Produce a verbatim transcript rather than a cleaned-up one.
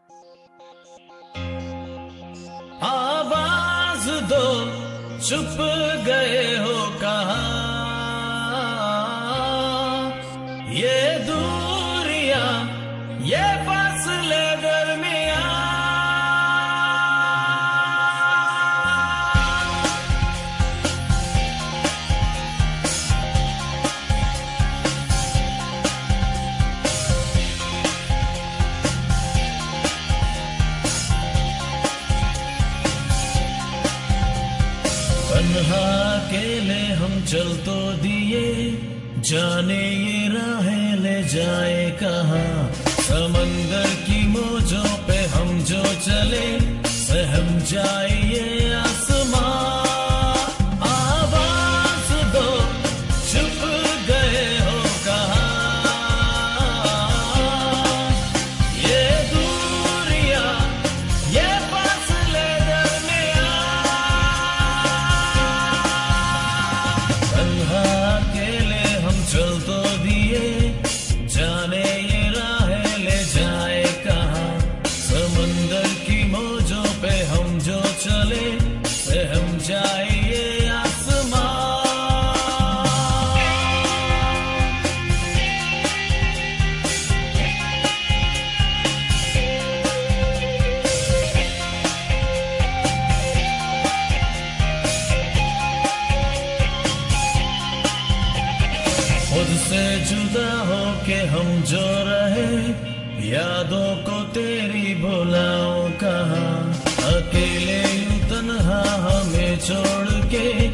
आवाज दो, चुप गए हो कहाँ? ये दूरियां, ये फासले दरमियां, तन्हा अकेले हम चल तो दिए, जाने ये राहें ले जाए कहाँ? समंदर की मौजों पे हम जो चले, सहम जाए ये आसमां। आवाज दो, चुप गए हो कहाँ? ये दूरियां, ये फासले दरमियां, तन्हा अकेले हम चल तो दिए, जाने ये राहें ले जाए कहाँ? समंदर की मौजों पे हम जो चले, सहम जाए ये आसमां। खुद से जुदा हो के हम जो रहे, यादों को तेरी भुलाऊं कहाँ? अकेले यूं तन्हा हमें छोड़ के